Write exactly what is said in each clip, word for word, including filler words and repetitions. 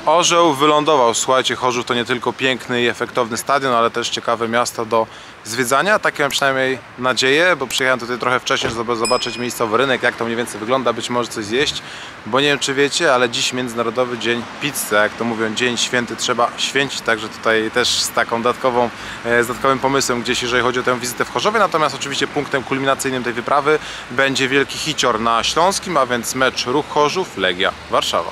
Orzeł wylądował. Słuchajcie, Chorzów to nie tylko piękny i efektowny stadion, ale też ciekawe miasto do zwiedzania. Takie mam przynajmniej nadzieję, bo przyjechałem tutaj trochę wcześniej, żeby zobaczyć miejscowy rynek, jak to mniej więcej wygląda, być może coś zjeść. Bo nie wiem, czy wiecie, ale dziś Międzynarodowy Dzień Pizzy, jak to mówią, dzień święty trzeba święcić, także tutaj też z taką dodatkową, z dodatkowym pomysłem gdzieś, jeżeli chodzi o tę wizytę w Chorzowie. Natomiast oczywiście punktem kulminacyjnym tej wyprawy będzie wielki hicior na Śląskim, a więc mecz Ruch Chorzów, Legia Warszawa.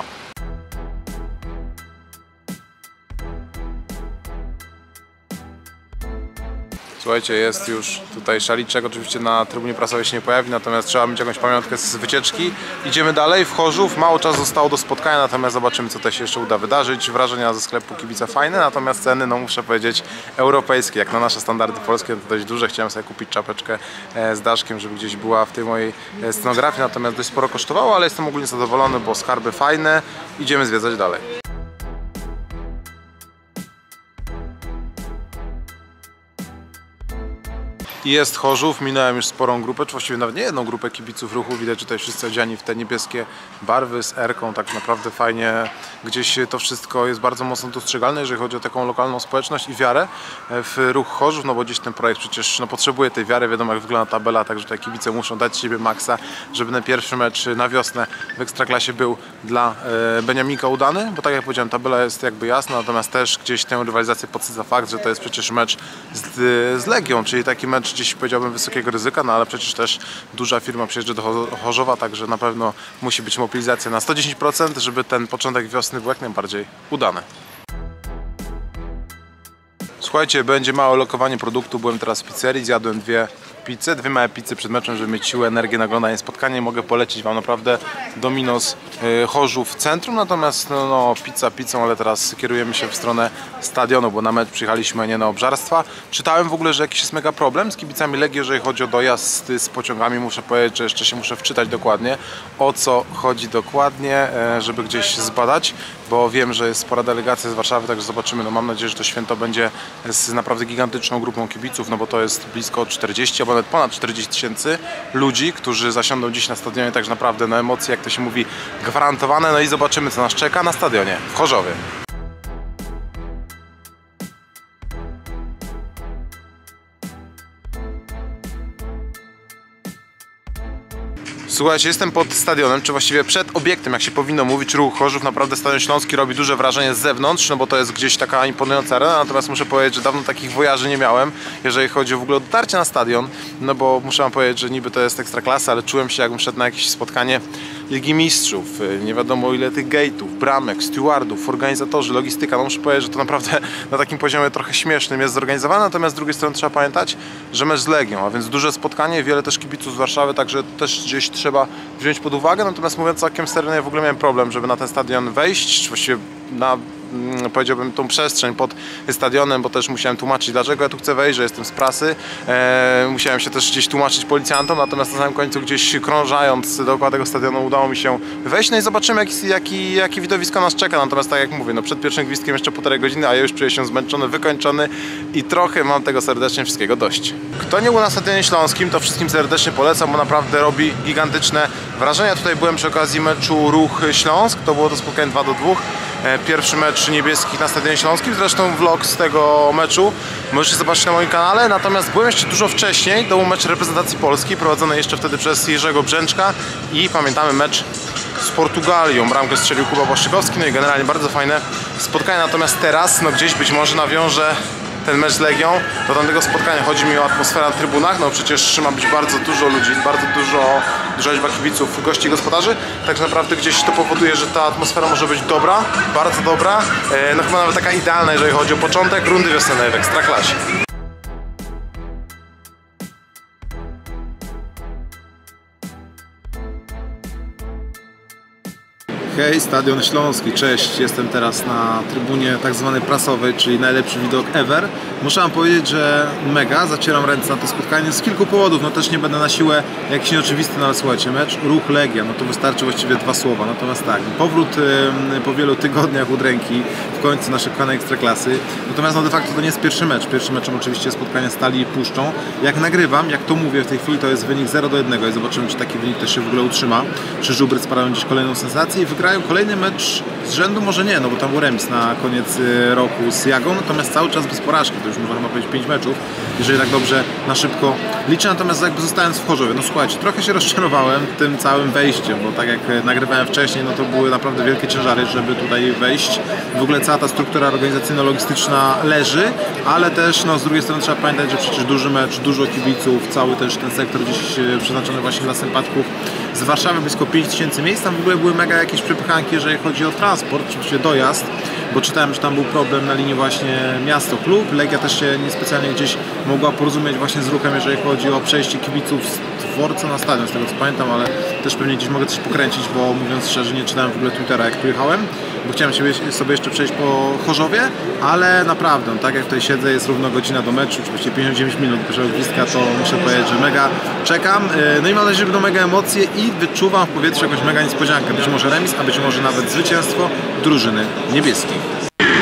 Słuchajcie, jest już tutaj szaliczek, oczywiście na trybunie prasowej się nie pojawi, natomiast trzeba mieć jakąś pamiątkę z wycieczki. Idziemy dalej w Chorzów, mało czasu zostało do spotkania, natomiast zobaczymy, co też się jeszcze uda wydarzyć. Wrażenia ze sklepu kibica fajne, natomiast ceny, no muszę powiedzieć, europejskie, jak na nasze standardy polskie, to dość duże. Chciałem sobie kupić czapeczkę z daszkiem, żeby gdzieś była w tej mojej scenografii, natomiast dość sporo kosztowało, ale jestem ogólnie zadowolony, bo skarby fajne. Idziemy zwiedzać dalej. Jest Chorzów, minąłem już sporą grupę, czy właściwie nawet nie jedną grupę kibiców Ruchu. Widać, że tutaj wszyscy odziani w te niebieskie barwy z erką, tak naprawdę fajnie. Gdzieś to wszystko jest bardzo mocno dostrzegalne, jeżeli chodzi o taką lokalną społeczność i wiarę w Ruch Chorzów, no bo gdzieś ten projekt przecież no, potrzebuje tej wiary, wiadomo jak wygląda tabela, także tutaj kibice muszą dać siebie maksa, żeby ten pierwszy mecz na wiosnę w Ekstraklasie był dla e, Beniamika udany, bo tak jak powiedziałem, tabela jest jakby jasna, natomiast też gdzieś tę rywalizację podsyca fakt, że to jest przecież mecz z, z Legią, czyli taki mecz gdzieś powiedziałbym wysokiego ryzyka, no ale przecież też duża firma przyjeżdża do Chorzowa, także na pewno musi być mobilizacja na sto dziesięć procent, żeby ten początek wiosny był jak najbardziej udany. Słuchajcie, będzie małe lokowanie produktu. Byłem teraz w pizzerii, zjadłem dwie pizze, dwie małe pizze przed meczem, żeby mieć siłę, energię na oglądanie spotkania. Mogę polecić Wam naprawdę Domino's yy, Chorzów w centrum, natomiast no, no, pizza pizzą, ale teraz kierujemy się w stronę stadionu, bo na mecz przyjechaliśmy, a nie na obżarstwa. Czytałem w ogóle, że jakiś jest mega problem z kibicami Legii, jeżeli chodzi o dojazd z pociągami. Muszę powiedzieć, że jeszcze się muszę wczytać dokładnie, o co chodzi dokładnie, yy, żeby gdzieś zbadać, bo wiem, że jest spora delegacja z Warszawy, także zobaczymy. No, mam nadzieję, że to święto będzie z naprawdę gigantyczną grupą kibiców, no bo to jest blisko czterdzieści, albo nawet ponad czterdzieści tysięcy ludzi, którzy zasiądą dziś na stadionie, także naprawdę na emocje, jak to się mówi, gwarantowane. No i zobaczymy, co nas czeka na stadionie w Chorzowie. Słuchajcie, jestem pod stadionem, czy właściwie przed obiektem, jak się powinno mówić, Ruch Chorzów. Naprawdę Stadion Śląski robi duże wrażenie z zewnątrz, no bo to jest gdzieś taka imponująca arena, natomiast muszę powiedzieć, że dawno takich wojaży nie miałem, jeżeli chodzi o w ogóle o dotarcie na stadion, no bo muszę wam powiedzieć, że niby to jest ekstraklasa, ale czułem się, jakbym szedł na jakieś spotkanie Ligi Mistrzów, nie wiadomo ile tych gate'ów, bramek, stewardów, organizatorzy, logistyka. No muszę powiedzieć, że to naprawdę na takim poziomie trochę śmiesznym jest zorganizowane, natomiast z drugiej strony trzeba pamiętać, że mecz z Legią, a więc duże spotkanie, wiele też kibiców z Warszawy, także też gdzieś trzeba wziąć pod uwagę. Natomiast mówiąc całkiem serio, ja w ogóle miałem problem, żeby na ten stadion wejść, czy właściwie na, powiedziałbym, tą przestrzeń pod stadionem, bo też musiałem tłumaczyć, dlaczego ja tu chcę wejść, że jestem z prasy. Eee, musiałem się też gdzieś tłumaczyć policjantom, natomiast na samym końcu gdzieś krążając dookoła tego stadionu udało mi się wejść, no i zobaczymy, jaki, jaki, jaki widowisko nas czeka. Natomiast tak jak mówię, no przed pierwszym gwizdkiem jeszcze półtorej godziny, a ja już czuję się zmęczony, wykończony i trochę mam tego serdecznie wszystkiego dość. Kto nie był na Stadionie Śląskim, to wszystkim serdecznie polecam, bo naprawdę robi gigantyczne wrażenia. Tutaj byłem przy okazji meczu Ruch Śląsk, to było to spotkanie dwa do dwóch. Pierwszy mecz niebieskich na Stadionie Śląskim, zresztą vlog z tego meczu możecie zobaczyć na moim kanale, natomiast byłem jeszcze dużo wcześniej, to był mecz reprezentacji Polski, prowadzony jeszcze wtedy przez Jerzego Brzęczka i pamiętamy mecz z Portugalią, bramkę strzelił Kuba Błaszczykowski, no i generalnie bardzo fajne spotkanie, natomiast teraz no gdzieś być może nawiążę ten mecz z Legią do tamtego spotkania. Chodzi mi o atmosferę na trybunach, no przecież ma być bardzo dużo ludzi, bardzo dużo, duża liczba kibiców, gości i gospodarzy, tak naprawdę gdzieś to powoduje, że ta atmosfera może być dobra, bardzo dobra, no chyba nawet taka idealna, jeżeli chodzi o początek rundy wiosennej w Ekstraklasie. Hej, Stadion Śląski, cześć, jestem teraz na trybunie tak zwanej prasowej, czyli najlepszy widok ever. Muszę wam powiedzieć, że mega, zacieram ręce na to spotkanie z kilku powodów, no też nie będę na siłę jakiś nieoczywisty, no ale słuchajcie, mecz Ruch Legia, no to wystarczy właściwie dwa słowa, natomiast tak, powrót y, po wielu tygodniach udręki, w końcu naszej kochanej Ekstraklasy. Natomiast no de facto to nie jest pierwszy mecz. Pierwszy meczem oczywiście spotkanie Stali i Puszczą. Jak nagrywam, jak to mówię w tej chwili, to jest wynik zero do jednego i zobaczymy, czy taki wynik też się w ogóle utrzyma. Czy Żubry sparają dziś kolejną sensację i wygrają kolejny mecz z rzędu? Może nie, no bo tam był remis na koniec roku z Jagą, natomiast cały czas bez porażki. To już można chyba powiedzieć pięć meczów, jeżeli tak dobrze na szybko liczę. Natomiast jakby zostając w Chorzowie, no słuchajcie, trochę się rozczarowałem tym całym wejściem, bo tak jak nagrywałem wcześniej, no to były naprawdę wielkie ciężary, żeby tutaj wejść. W ogóle cała ta struktura organizacyjno-logistyczna leży, ale też no, z drugiej strony trzeba pamiętać, że przecież duży mecz, dużo kibiców, cały też ten sektor gdzieś przeznaczony właśnie dla sympatków z Warszawy, blisko pięć tysięcy miejsc. Tam w ogóle były mega jakieś przepychanki, jeżeli chodzi o transport, oczywiście dojazd, bo czytałem, że tam był problem na linii właśnie miasto-klub. Legia też się niespecjalnie gdzieś mogła porozumieć właśnie z ruchem, jeżeli chodzi o przejście kibiców z dworca na stadion, z tego co pamiętam, ale też pewnie gdzieś mogę coś pokręcić, bo mówiąc szczerze nie czytałem w ogóle Twittera, jak tu jechałem, bo chciałem sobie jeszcze przejść po Chorzowie, ale naprawdę, tak jak tutaj siedzę, jest równo godzina do meczu, oczywiście pięćdziesiąt dziewięć minut pierwszego gwizdka, to muszę powiedzieć, że mega czekam. No i mam nadzieję, że będą mega emocje i wyczuwam w powietrzu jakąś mega niespodziankę, być może remis, a być może nawet zwycięstwo drużyny niebieskich.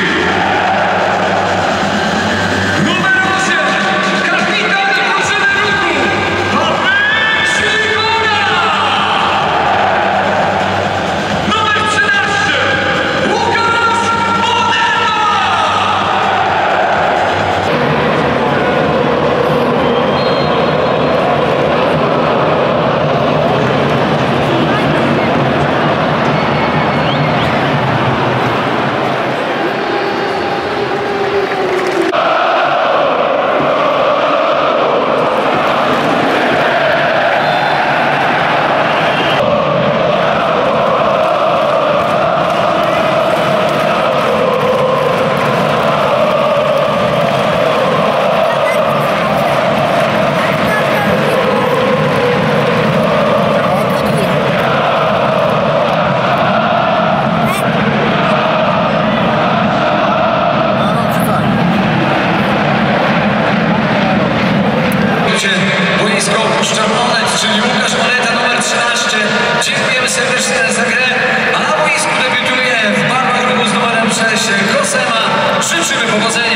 Dziękujemy serdecznie za grę, a na boisku debiutuje w barwach klubu z numerem sześć Grosema. Życzymy powodzenia.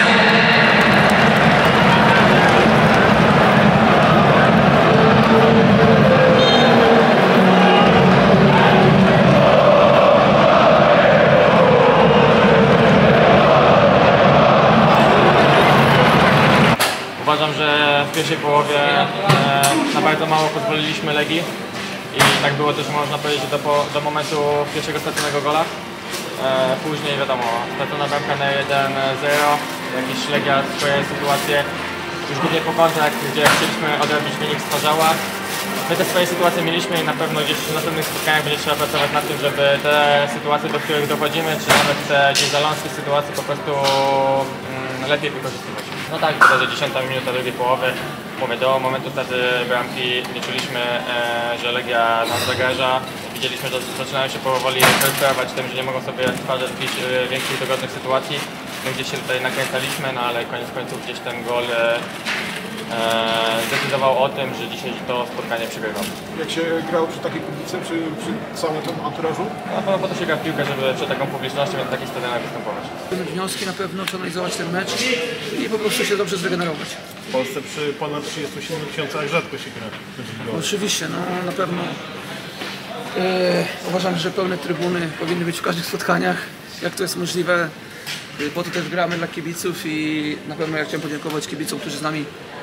Uważam, że w pierwszej połowie e, na bardzo mało pozwoliliśmy Legii. I tak było też, można powiedzieć, do, do momentu pierwszego straconego gola. E, później wiadomo, stracona bramka na jeden zero, jakiś Legia swoje sytuacje już głównie po kontrach, gdzie chcieliśmy odrobić wynik stwarzała. My te swoje sytuacje mieliśmy i na pewno gdzieś w następnych spotkaniach będzie trzeba pracować nad tym, żeby te sytuacje, do których dochodzimy, czy nawet te gdzieś zaląskie sytuacje po prostu mm, lepiej wykorzystywać. No tak, to że dziesiąta minuta drugiej połowy, mówię, do momentu wtedy bramki nie czuliśmy, e, że Legia nas zagraża. Widzieliśmy, że zaczynają się powoli frustować tym, że nie mogą sobie stwarzać jakichś e, większych dogodnych sytuacji. My gdzieś się tutaj nakręcaliśmy, no ale koniec końców gdzieś ten gol e, e, zdecydował o tym, że dzisiaj to spotkanie przegrywamy. Jak się grało przy takiej publicy, przy, przy całym tym anturażu? Na pewno po to się gra w piłkę, żeby przed taką publicznością na takich stadionach występować. Wnioski na pewno, przeanalizować ten mecz i po prostu się dobrze zregenerować. W Polsce przy ponad trzydziestu siedmiu tysiącach rzadko się gra. Oczywiście, no na pewno e, uważam, że pełne trybuny powinny być w każdych spotkaniach, jak to jest możliwe. E, po to też gramy dla kibiców i na pewno ja chciałem podziękować kibicom, którzy z nami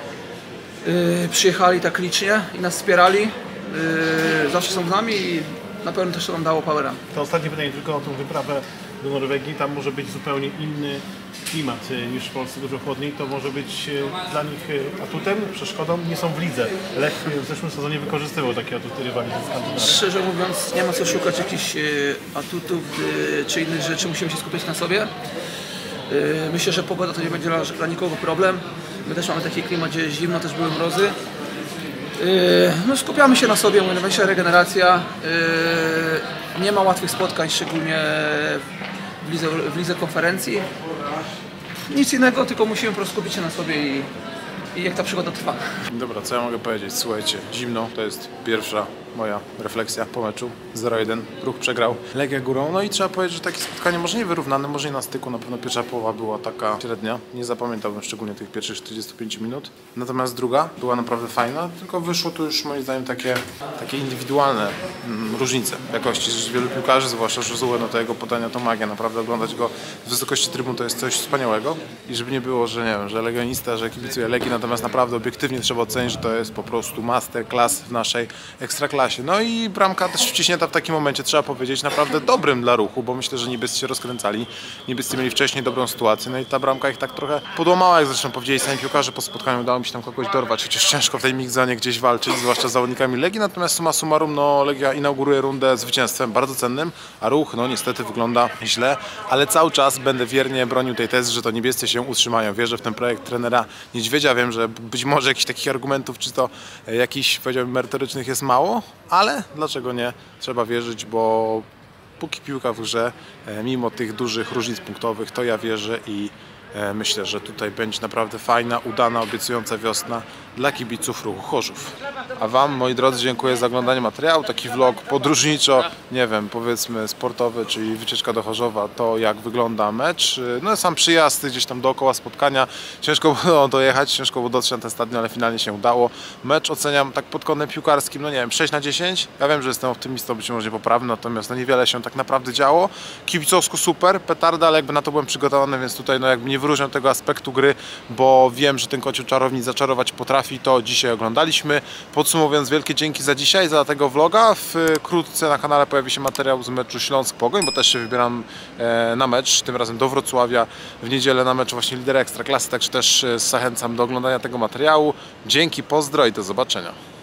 e, przyjechali tak licznie i nas wspierali. E, zawsze są z nami i na pewno też to nam dało powera. To ostatnie pytanie tylko o tą wyprawę do Norwegii. Tam może być zupełnie inny klimat niż w Polsce, dużo chłodniej. To może być dla nich atutem, przeszkodą. Nie są w lidze. Lech w zeszłym sezonie wykorzystywał takie atuty rywali ze Skandynawii. Szczerze mówiąc, nie ma co szukać jakichś atutów czy innych rzeczy. Musimy się skupić na sobie. Myślę, że pogoda to nie będzie dla, dla nikogo problem. My też mamy taki klimat, gdzie jest zimno, też były mrozy. No, skupiamy się na sobie, najważniejsza regeneracja. Nie ma łatwych spotkań, szczególnie w lidze, w lidze konferencji. Nic innego, tylko musimy po prostu skupić się na sobie i, i jak ta przygoda trwa. Dobra, co ja mogę powiedzieć? Słuchajcie, zimno to jest pierwsza moja refleksja po meczu. zero jeden, Ruch przegrał, Legia górą. No i trzeba powiedzieć, że takie spotkanie może nie wyrównane, może nie na styku. Na pewno pierwsza połowa była taka średnia. Nie zapamiętałbym szczególnie tych pierwszych czterdziestu pięciu minut. Natomiast druga była naprawdę fajna, tylko wyszło tu już moim zdaniem takie, takie indywidualne mm, różnice jakości. Że wielu piłkarzy, zwłaszcza Josue, no to jego podania to magia. Naprawdę oglądać go z wysokości trybun to jest coś wspaniałego. I żeby nie było, że nie wiem, że legionista, że kibicuje Legii, natomiast naprawdę obiektywnie trzeba ocenić, że to jest po prostu masterclass w naszej ekstraklasie. No i bramka też wciśnięta w takim momencie, trzeba powiedzieć, naprawdę dobrym dla Ruchu, bo myślę, że niebiescy się rozkręcali, niebiescy mieli wcześniej dobrą sytuację, no i ta bramka ich tak trochę podłamała, jak zresztą powiedzieli sami piłkarze po spotkaniu, udało mi się tam kogoś dorwać, chociaż ciężko w tej migzanie gdzieś walczyć, zwłaszcza z zawodnikami Legii, natomiast summa summarum, no Legia inauguruje rundę zwycięstwem bardzo cennym, a Ruch, no niestety wygląda źle, ale cały czas będę wiernie bronił tej tezy, że to niebiescy się utrzymają. Wierzę w ten projekt trenera Niedźwiedzia, wiem, że być może jakichś takich argumentów, czy to jakichś, powiedziałbym, merytorycznych jest mało, ale dlaczego nie? Trzeba wierzyć, bo póki piłka w grze, mimo tych dużych różnic punktowych, to ja wierzę i myślę, że tutaj będzie naprawdę fajna, udana, obiecująca wiosna dla kibiców Ruchu Chorzów. A Wam, moi drodzy, dziękuję za oglądanie materiału. Taki vlog podróżniczo, nie wiem, powiedzmy sportowy, czyli wycieczka do Chorzowa, to jak wygląda mecz. No sam przyjazd gdzieś tam dookoła spotkania. Ciężko było dojechać, ciężko było dotrzeć na ten stadion, ale finalnie się udało. Mecz oceniam tak pod kątem piłkarskim, no nie wiem, sześć na dziesięć. Ja wiem, że jestem optymistą, być może niepoprawny, natomiast no niewiele się tak naprawdę działo. Kibicowsko super, petarda, ale jakby na to byłem przygotowany, więc tutaj no jakby nie wyróżniam tego aspektu gry, bo wiem, że ten kocioł czarownic zaczarować potrafi, to dzisiaj oglądaliśmy. Podsumowując, wielkie dzięki za dzisiaj, za tego vloga. Wkrótce na kanale pojawi się materiał z meczu Śląsk-Pogoń, bo też się wybieram na mecz, tym razem do Wrocławia w niedzielę na mecz właśnie lidera Ekstraklasy, także też zachęcam do oglądania tego materiału. Dzięki, pozdro i do zobaczenia.